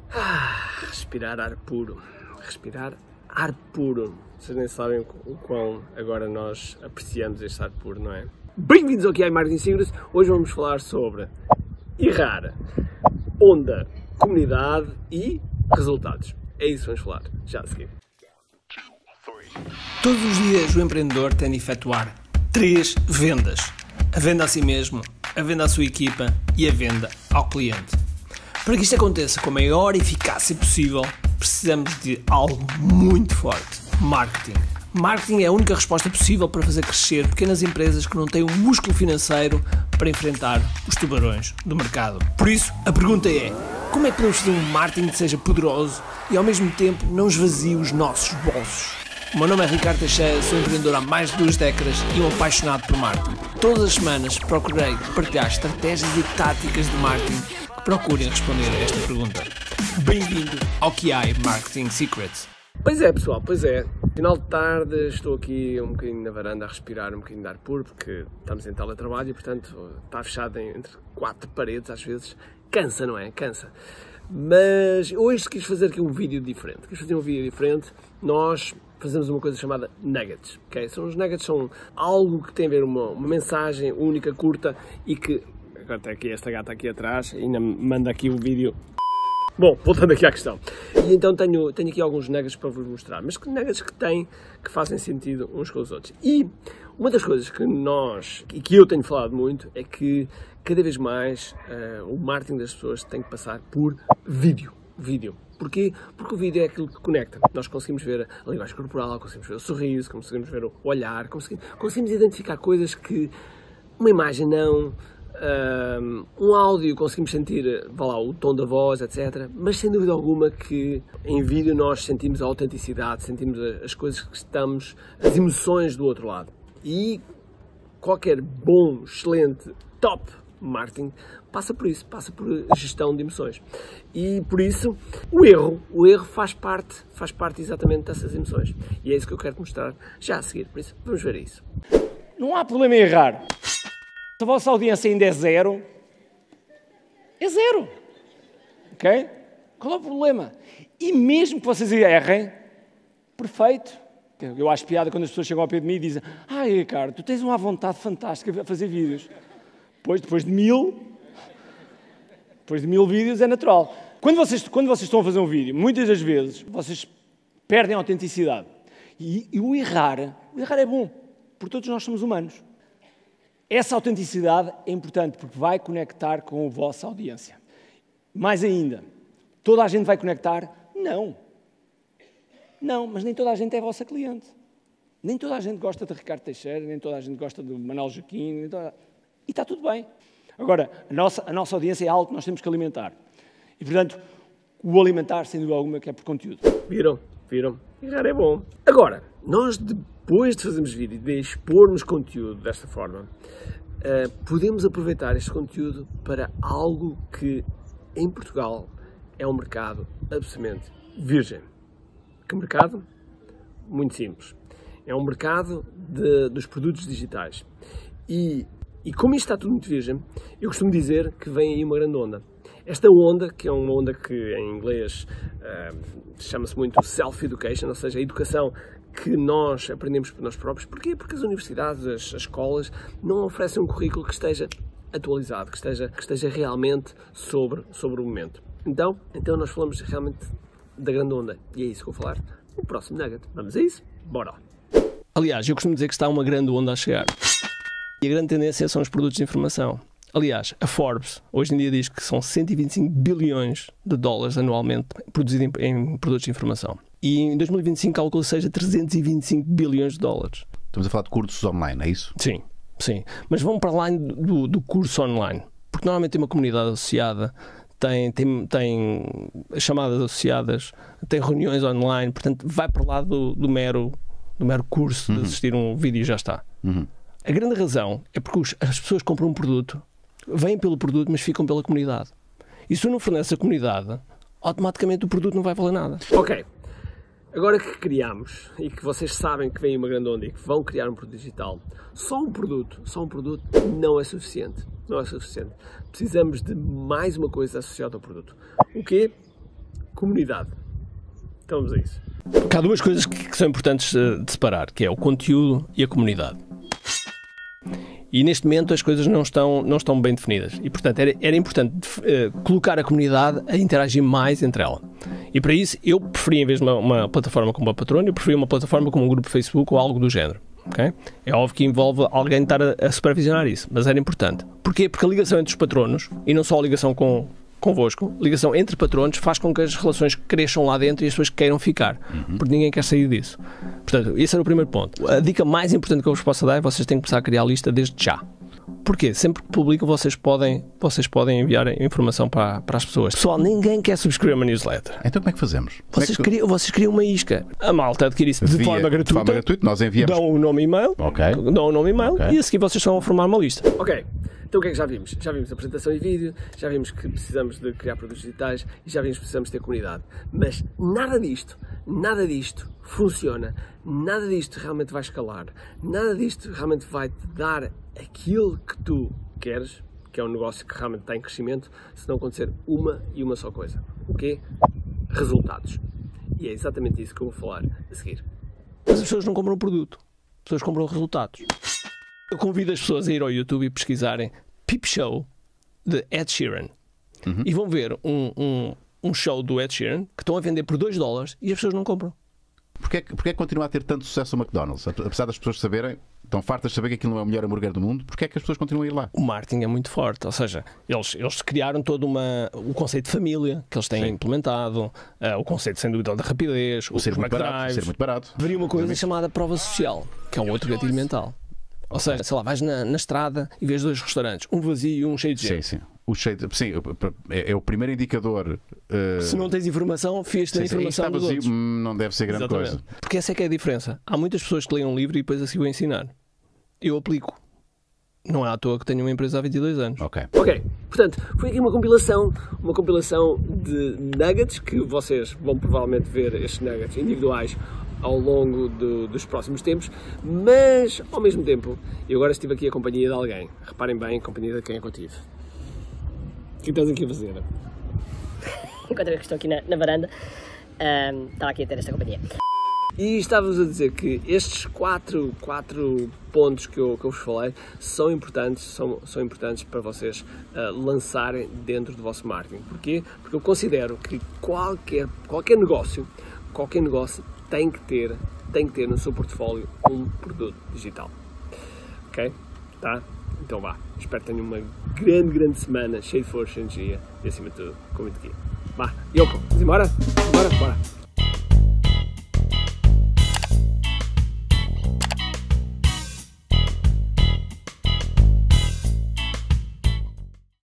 Respirar ar puro. Respirar ar puro. Vocês nem sabem o quão agora nós apreciamos este ar puro, não é? Bem-vindos ao QI Marketing Secrets. Hoje vamos falar sobre errar, onda, comunidade e resultados. É isso que vamos falar já a seguir. Todos os dias o empreendedor tem de efetuar 3 vendas. A venda a si mesmo, a venda à sua equipa e a venda ao cliente. Para que isto aconteça com a maior eficácia possível, precisamos de algo muito forte: marketing. Marketing é a única resposta possível para fazer crescer pequenas empresas que não têm um músculo financeiro para enfrentar os tubarões do mercado. Por isso, a pergunta é: como é que podemos fazer um marketing que seja poderoso e ao mesmo tempo não esvazie os nossos bolsos? O meu nome é Ricardo Teixeira, sou empreendedor há mais de 2 décadas e um apaixonado por marketing. Todas as semanas procurei partilhar estratégias e táticas de marketing que procurem responder a esta pergunta. Bem-vindo ao QI Marketing Secrets. Pois é, pessoal, pois é. Final de tarde, estou aqui um bocadinho na varanda a respirar um bocadinho de ar puro, porque estamos em teletrabalho e, portanto, está fechado entre 4 paredes, às vezes. Cansa, não é? Cansa. Mas hoje quis fazer aqui um vídeo diferente. Nós fazemos uma coisa chamada nuggets, ok? Os nuggets são algo que tem a ver uma mensagem única, curta e que... Agora está aqui esta gata aqui atrás, ainda me manda aqui o vídeo. Bom, voltando aqui à questão. E então tenho aqui alguns nuggets para vos mostrar, mas que nuggets que fazem sentido uns com os outros. E uma das coisas que eu tenho falado muito é que cada vez mais o marketing das pessoas tem que passar por vídeo. Porquê? Porque o vídeo é aquilo que conecta. Nós conseguimos ver a linguagem corporal, conseguimos ver o sorriso, conseguimos ver o olhar, conseguimos identificar coisas que uma imagem não, um áudio conseguimos sentir, vá lá, o tom da voz, etc. Mas sem dúvida alguma que em vídeo nós sentimos a autenticidade, sentimos as coisas que estamos, as emoções do outro lado. E qualquer bom, excelente, top marketing passa por isso, passa por gestão de emoções. E por isso o erro faz parte exatamente dessas emoções. E é isso que eu quero te mostrar já a seguir. Por isso, vamos ver isso. Não há problema em errar. Se a vossa audiência ainda é zero, ok? Qual é o problema? E mesmo que vocês errem, perfeito. Eu acho piada quando as pessoas chegam ao pé de mim e dizem: "Ai, Ricardo, tu tens uma vontade fantástica a fazer vídeos." Depois de mil vídeos é natural. Quando vocês estão a fazer um vídeo, muitas das vezes vocês perdem a autenticidade. E o errar é bom, porque todos nós somos humanos. Essa autenticidade é importante porque vai conectar com a vossa audiência. Mais ainda, toda a gente vai conectar? Não, mas nem toda a gente é a vossa cliente. Nem toda a gente gosta de Ricardo Teixeira, nem toda a gente gosta de Manuel Joaquim, e está tudo bem. Agora, a nossa audiência é algo que nós temos que alimentar. E, portanto, o alimentar, sem dúvida alguma, que é por conteúdo. Viram? Errar é bom. Agora, nós depois de fazermos vídeo, de expormos conteúdo desta forma, podemos aproveitar este conteúdo para algo que, em Portugal, é um mercado absolutamente virgem. Que mercado? Muito simples. É um mercado dos produtos digitais. E como isto está tudo muito virgem, eu costumo dizer que vem aí uma grande onda. Esta onda, que é uma onda que em inglês chama-se muito self-education, ou seja, a educação que nós aprendemos por nós próprios. Porquê? Porque as universidades, as escolas, não oferecem um currículo que esteja atualizado, que esteja realmente sobre o momento. Então nós falamos realmente da grande onda. E é isso que eu vou falar no próximo nugget. Vamos a isso? Bora! Aliás, eu costumo dizer que está uma grande onda a chegar. E a grande tendência são os produtos de informação. Aliás, a Forbes hoje em dia diz que são 125 bilhões de dólares anualmente produzidos em produtos de informação. E em 2025 calcula que seja 325 bilhões de dólares. Estamos a falar de cursos online, é isso? Sim. Mas vão para lá do curso online. Porque normalmente tem uma comunidade associada, tem as chamadas associadas, tem reuniões online, portanto vai para lá do mero curso de assistir um vídeo e já está. A grande razão é porque as pessoas compram um produto, vêm pelo produto, mas ficam pela comunidade. E se tu não forneces a comunidade, automaticamente o produto não vai valer nada. Ok. Agora que criamos e que vocês sabem que vem uma grande onda e que vão criar um produto digital, só um produto não é suficiente. Não é suficiente. Precisamos de mais uma coisa associada ao produto. O quê? comunidade. Então vamos a isso. Porque há duas coisas que são importantes de separar, que é o conteúdo e a comunidade. E neste momento as coisas não estão bem definidas. E, portanto, era importante colocar a comunidade a interagir mais entre ela. E para isso, eu preferia, em vez de uma plataforma como a Patreon, eu preferia uma plataforma como um grupo Facebook ou algo do género. Okay? É óbvio que envolve alguém estar a supervisionar isso, mas era importante. Porquê? Porque a ligação entre os patronos, e não só a ligação convosco, a ligação entre patronos faz com que as relações cresçam lá dentro e as pessoas queiram ficar, porque ninguém quer sair disso. Portanto, esse era o primeiro ponto. A dica mais importante que eu vos posso dar é que vocês têm que começar a criar a lista desde já. Porquê? Sempre que publicam, vocês podem enviar informação para as pessoas. Pessoal, ninguém quer subscrever uma newsletter. Então como é que fazemos? Vocês criam uma isca. A malta adquire isso de forma gratuita. De forma gratuita, nós enviamos. Dão o nome e e-mail, e a seguir vocês estão a formar uma lista. Ok, então o que é que já vimos? Já vimos a apresentação em vídeo, já vimos que precisamos de criar produtos digitais e já vimos que precisamos ter comunidade. Mas nada disto funciona, nada disto realmente vai escalar, nada disto realmente vai te dar aquilo que tu queres, que é um negócio que realmente está em crescimento, se não acontecer uma e uma só coisa. O quê? Resultados. E é exatamente isso que eu vou falar a seguir. Mas as pessoas não compram o produto, as pessoas compram resultados. Eu convido as pessoas a ir ao YouTube e pesquisarem Peep Show de Ed Sheeran. E vão ver um show do Ed Sheeran que estão a vender por $2 e as pessoas não compram. Porquê é que continua a ter tanto sucesso o McDonald's? Apesar das pessoas saberem, estão fartas de saber que aquilo não é o melhor hambúrguer do mundo, porquê é que as pessoas continuam a ir lá? O marketing é muito forte, ou seja, eles criaram todo o conceito de família que eles têm implementado, o conceito sem dúvida da rapidez, o ser muito barato. Haveria uma coisa chamada prova social, que é um outro gatilho mental. Ou seja, sei lá, vais na estrada e vês 2 restaurantes, um vazio e um cheio de gente. Sim. É o primeiro indicador. Se não tens informação, fias-te a informação dos outros. Não deve ser grande coisa. Porque essa é que é a diferença. Há muitas pessoas que leem um livro e depois assim vão ensinar. Eu aplico. Não é à toa que tenho uma empresa há 22 anos. Ok, portanto, foi aqui uma compilação de nuggets que vocês vão provavelmente ver estes nuggets individuais ao longo dos próximos tempos, mas ao mesmo tempo eu agora estive aqui a companhia de alguém. Reparem bem, a companhia de quem é que eu tive. O que estás aqui a fazer? Enquanto eu estou aqui na varanda, estava aqui a ter esta companhia. E estava-vos a dizer que estes quatro pontos que eu vos falei são importantes para vocês lançarem dentro do vosso marketing. Porquê? Porque eu considero que qualquer negócio tem que ter no seu portfólio um produto digital. Ok? Tá? Então vá. Espero que tenham uma grande semana, cheia de força e energia e acima de tudo, com muito aqui. Vá, Yoko, vamos embora? Bora.